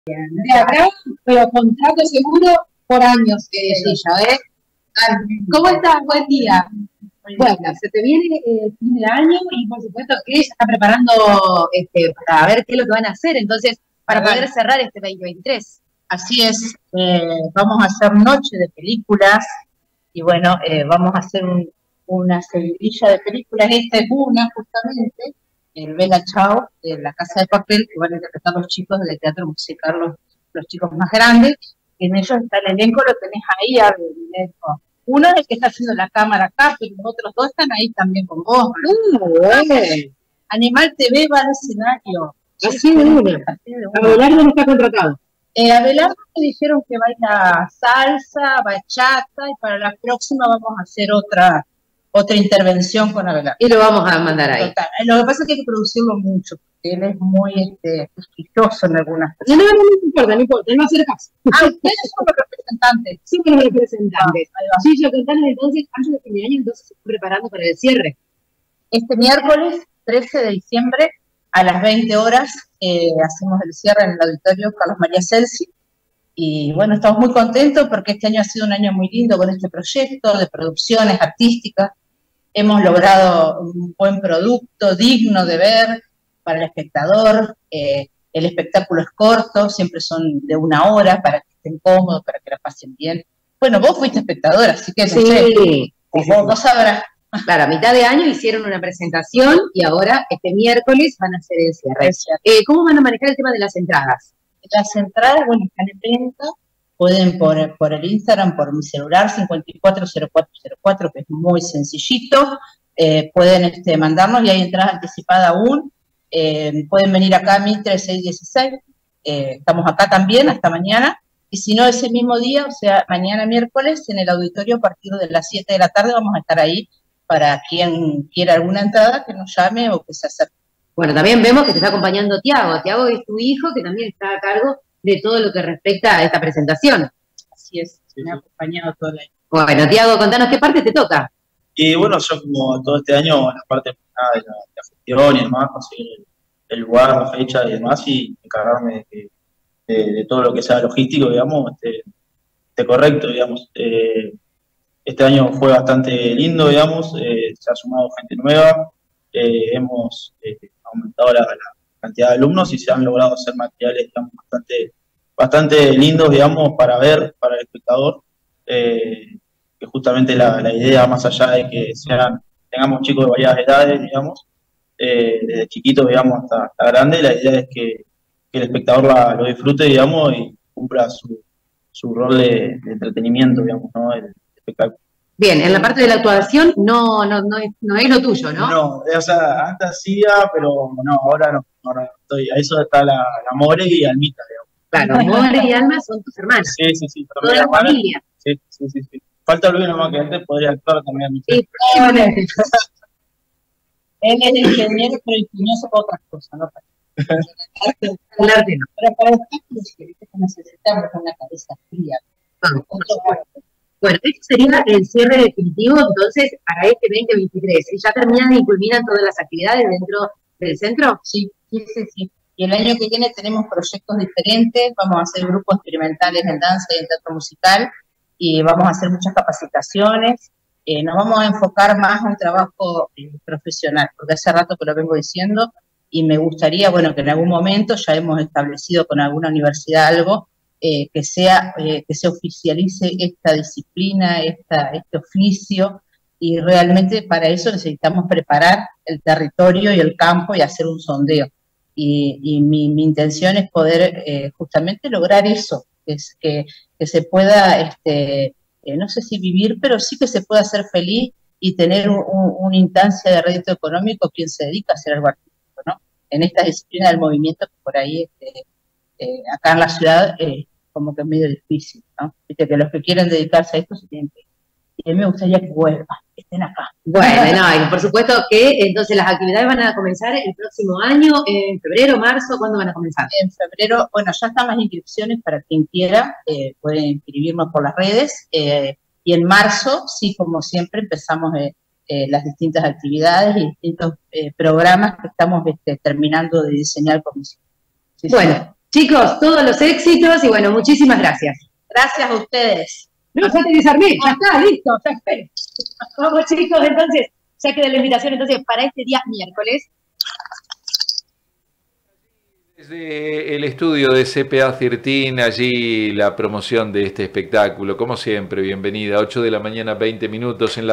De acá, pero contrato seguro por años, Gilla, ¿eh? ¿Cómo estás? Buen día. Bueno, se te viene fin de año y por supuesto que ella está preparando para ver qué es lo que van a hacer, entonces, para poder cerrar este 2023. Así es, vamos a hacer noche de películas y bueno, vamos a hacer una seguidilla de películas. Esta es una justamente, el Bella Ciao, de La Casa de Papel, que van a interpretar los chicos del teatro musical, los chicos más grandes. En ellos está el elenco, lo tenés ahí, elenco. Uno es el que está haciendo la cámara acá, pero los otros dos están ahí también con vos. Animal TV va al escenario. Así de una. Abelardo no está contratado. Abelardo me dijeron que baila salsa, bachata, y para la próxima vamos a hacer otra intervención con Abelardo. Y lo vamos a mandar ahí. Total. Lo que pasa es que hay que producirlo mucho, porque él es muy quisquilloso en algunas cosas. No importa, él va a hacer caso. Ustedes son los representantes. Sí, los representantes. Sí, yo contanos entonces, antes de fin de año, entonces se está preparando para el cierre. Este miércoles 13 de diciembre a las 20 horas hacemos el cierre en el auditorio Carlos María Celsi. Y bueno, estamos muy contentos porque este año ha sido un año muy lindo con este proyecto de producciones artísticas. Hemos logrado un buen producto, digno de ver para el espectador. El espectáculo es corto, siempre son de 1 hora para que estén cómodos, para que la pasen bien. Bueno, vos fuiste espectadora, así que sí, vos sabrás. Claro, a mitad de año hicieron una presentación y ahora este miércoles van a hacer el cierre. ¿Cómo van a manejar el tema de las entradas? Las entradas, bueno, están en venta. Pueden por el Instagram, por mi celular, 540404, que es muy sencillito. Pueden mandarnos y hay entrada anticipada aún. Pueden venir acá a 1316. Estamos acá también hasta mañana. Y si no, ese mismo día, o sea, mañana miércoles, en el auditorio a partir de las 7 de la tarde vamos a estar ahí para quien quiera alguna entrada, que nos llame o que se acerque. Bueno, también vemos que te está acompañando Tiago. Tiago es tu hijo, que también está a cargo de todo lo que respecta a esta presentación. Así es, me ha acompañado todo el año. Bueno, Tiago, contanos qué parte te toca. Y bueno, yo como todo este año, la parte de la gestión y demás, conseguir el lugar, la fecha y demás, y encargarme de todo lo que sea logístico, digamos, correcto, digamos. Este año fue bastante lindo, digamos, se ha sumado gente nueva, hemos aumentado la cantidad de alumnos y se han logrado hacer materiales, digamos, bastante lindos, digamos, para ver, para el espectador, que justamente la idea, más allá de que tengamos chicos de varias edades, digamos, desde chiquitos, digamos, hasta grande, la idea es que el espectador lo disfrute, digamos, y cumpla su rol de entretenimiento, digamos, ¿no? El espectáculo. Bien, en la parte de la actuación no es lo tuyo, ¿no? No, o sea, antes hacía, pero no, ahora no estoy. A eso está la More y Almita, digamos. Claro, More y Alma son tus hermanas. Sí. Toda la familia. Sí. Falta Luis nomás, que antes podría actuar también. Sí, él es ingeniero, pero ingenioso para otras cosas, ¿no? El arte no. Pero para espectáculos que necesitamos una cabeza fría. Bueno, este sería el cierre definitivo, entonces, para este 2023. ¿Ya terminan y culminan todas las actividades dentro del centro? Sí. Y el año que viene tenemos proyectos diferentes, vamos a hacer grupos experimentales en danza y en teatro musical, y vamos a hacer muchas capacitaciones. Nos vamos a enfocar más en trabajo profesional, porque hace rato que lo vengo diciendo, y me gustaría, bueno, que en algún momento ya hemos establecido con alguna universidad algo, que se oficialice esta disciplina, este oficio, y realmente para eso necesitamos preparar el territorio y el campo y hacer un sondeo. Y mi intención es poder justamente lograr eso, es que se pueda, no sé si vivir, pero sí que se pueda ser feliz y tener una instancia de rédito económico quien se dedica a hacer algo artístico, ¿no? En esta disciplina del movimiento que por ahí, acá en la ciudad, como que es medio difícil, ¿no? Viste que los que quieren dedicarse a esto se tienen que ir. Y a mí me gustaría que vuelvan, que estén acá. Bueno, y por supuesto que entonces las actividades van a comenzar el próximo año, en febrero, marzo, ¿cuándo van a comenzar? En febrero, bueno, ya están las inscripciones para quien quiera, pueden inscribirnos por las redes, y en marzo, sí, como siempre, empezamos las distintas actividades y distintos programas que estamos terminando de diseñar con mis. Bueno, Chicos, todos los éxitos y bueno, muchísimas gracias. Gracias a ustedes. No, ya te desarmé, ya está, listo, ya espero. Vamos chicos, entonces, ya queda la invitación entonces para este día miércoles. Desde el estudio de CPA 13, allí la promoción de este espectáculo, como siempre, bienvenida, 8 de la mañana, 20 minutos en la